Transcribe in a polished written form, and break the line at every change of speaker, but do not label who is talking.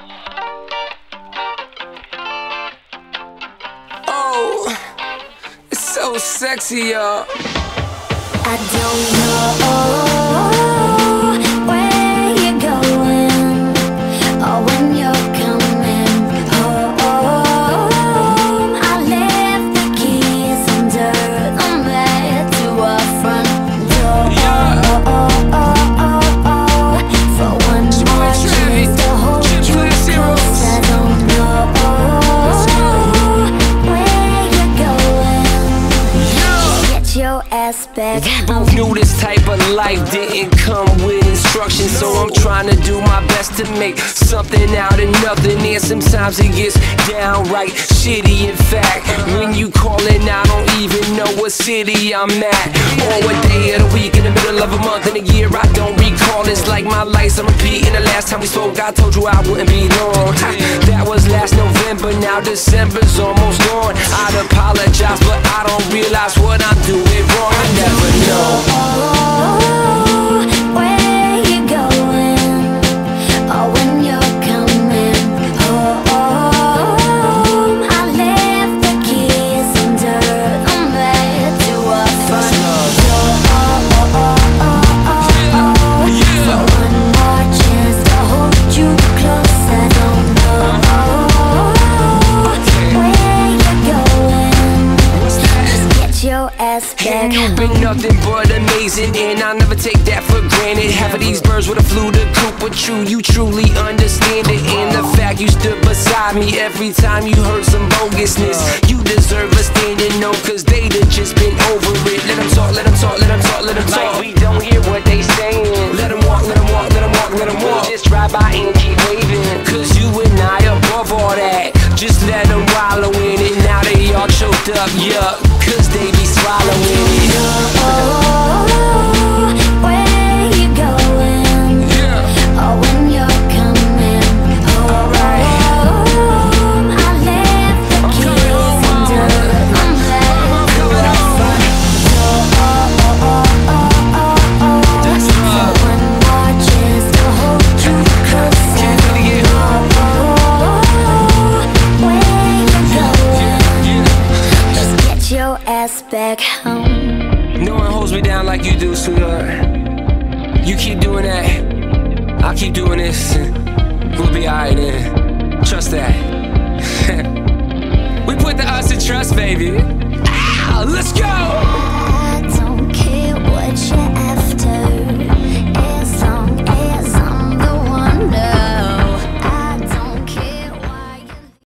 Oh, it's so sexy, y'all.
I don't know where you're going or when you're coming home. I left the keys under the bed to our front door. For one more chance to hold you close. I don't know where you're going. Get your ass back.
We both knew this type of life didn't come with instructions, so I'm trying to do my best to make something out of nothing. And sometimes it gets downright shitty. In fact, when you callin', I don't even know what city I'm at or what day of the week, in the middle of a month, in a year I don't recall. It's like my life's on repeat. And the last time we spoke, I told you I wouldn't be long. That was last November, now December's almost gone. I'd apologize, but I don't realize what I'm doing wrong. I never know
where you're going or when you're coming home. I left the keys under the bed to our front door. For one more chance to hold you close. I don't know where you're going. Just get your ass back.
You've been nothing but amazing, and I'll never take that for granted. Half of these birds would have flew the coop, but you truly understand it. And the fact you stood beside me every time you heard some bogusness, you deserve a standing no, cause they'd have just been over it. Let them talk, let them talk, let them talk, let them talk. Like we don't hear what they saying. Let them walk, let them walk, let them walk, let them walk. Just drive by and keep waving, cause you and I above all that. Just let them wallow in it. Now they all choked up, yuck, cause they be swallowing it.
Where you going? Or when you're coming home. I left the keys under the bed to our front door. For one more chance to hold you close. I don't know where you're going. Just get your ass back home.
No one holds me down like you do, sweetheart. You keep doing that, I'll keep doing this, and we'll be alright then. Trust that. We put the us in trust, baby. Let's go!